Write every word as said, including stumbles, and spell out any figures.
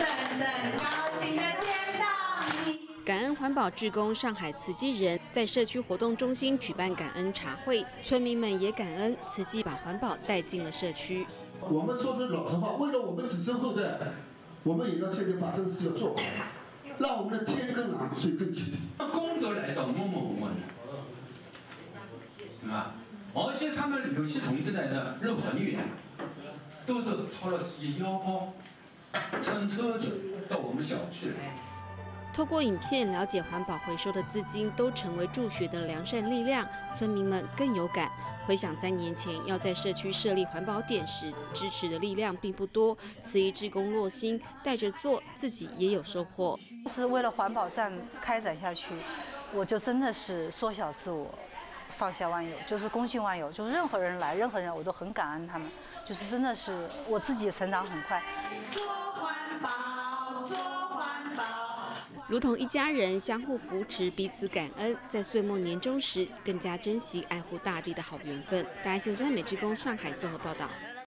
真正高兴的见到你。 感恩环保志工上海慈济人在社区活动中心举办感恩茶会，村民们也感恩慈济把环保带进了社区。 我们说句老实话，为了我们子孙后代，我们也要确定把这个事要做好，让我们的天更蓝，水更清。 工作来说默默无闻的，啊，而且他们有些同志来的路很远，都是掏了自己腰包，乘车子到我们小区来。 透过影片了解环保回收的资金都成为助学的良善力量，村民们更有感。回想三年前要在社区设立环保点时，支持的力量并不多。慈义志工若心带着做，自己也有收获。 是为了环保站开展下去，我就真的是缩小自我，放下万有，就是恭敬万有，就是任何人来，任何人我都很感恩他们，就是真的是我自己成长很快。 做环保，做环保。 如同一家人相互扶持，彼此感恩，在岁末年终时更加珍惜爱护大地的好缘分。大爱新闻美志工上海综合报道。